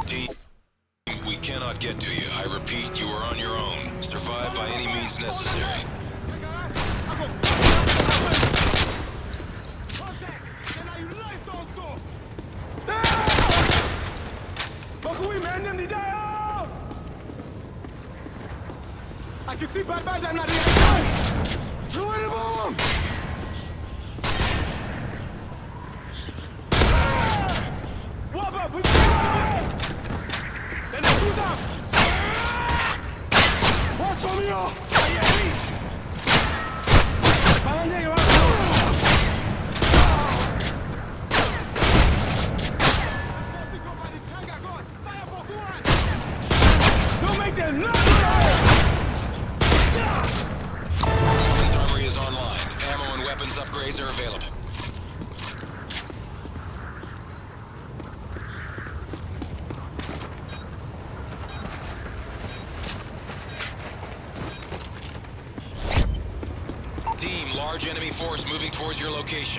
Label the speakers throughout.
Speaker 1: Team, we cannot get to you. I repeat, you are on your own. Survive by any means necessary.
Speaker 2: I can see bad down at the outside! Two of them! Wop up! We go! Then they shoot up! Watch for me, y'all! Don't make them look!
Speaker 1: His armory is online. Ammo and weapons upgrades are available. Team, large enemy force moving towards your location.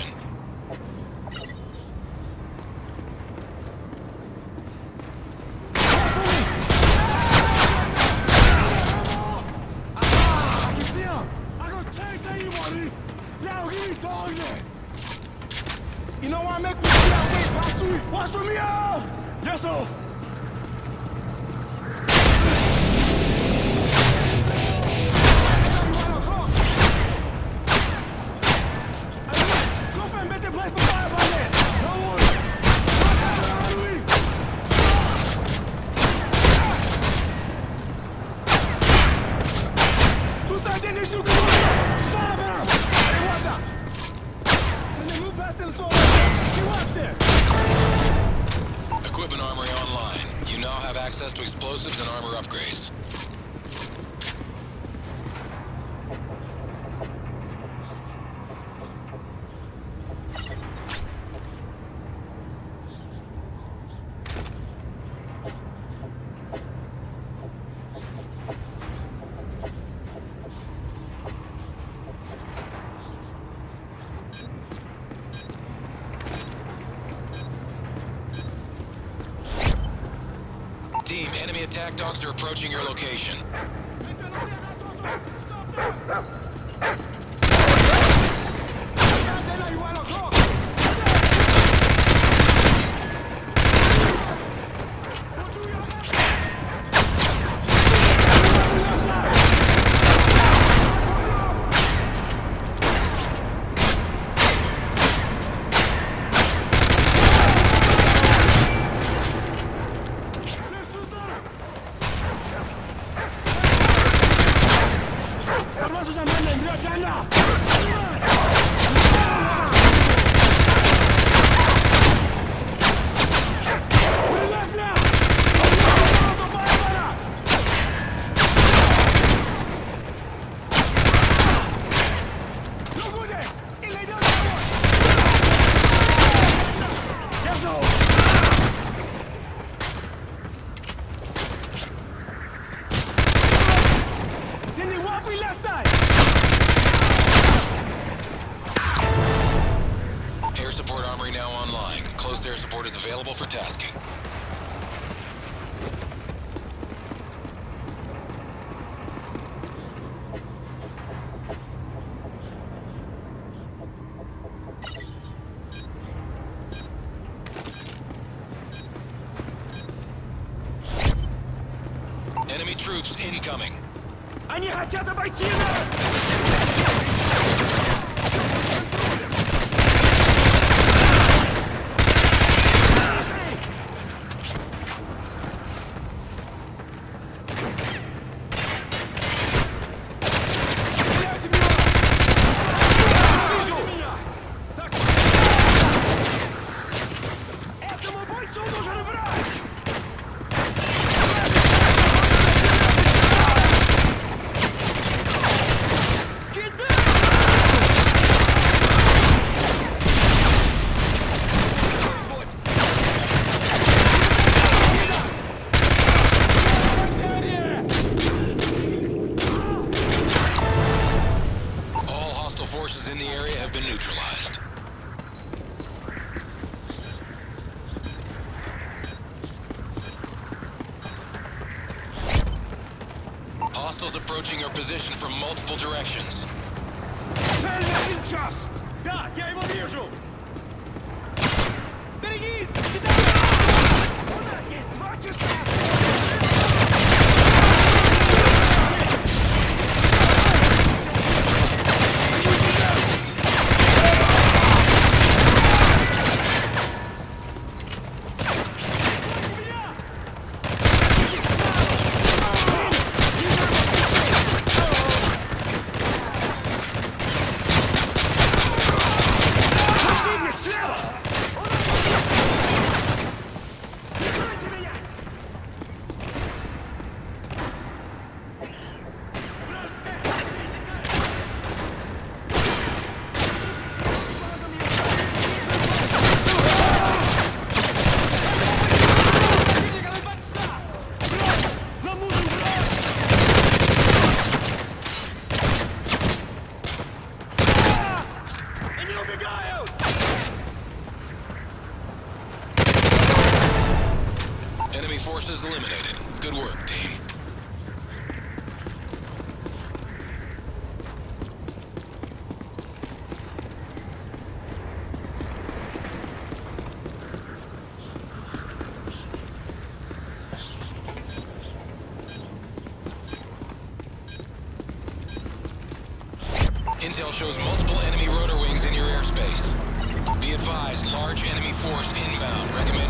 Speaker 2: You know why I make you see that way, Basui? Watch for me, Yes, sir!
Speaker 1: Equipment armory online. You now have access to explosives and armor upgrades. Team, enemy attack dogs are approaching your location. Air support armory now online. Close air support is available for tasking. Enemy troops incoming.
Speaker 2: Они хотят обойти нас!
Speaker 1: approaching your position from multiple directions.
Speaker 2: Цельный сейчас! Да, я его вижу! Берегись! У нас есть 2 часа!
Speaker 1: Enemy forces eliminated. Good work, team. Intel shows multiple enemy rotor wings in your airspace. Be advised, large enemy force inbound. Recommend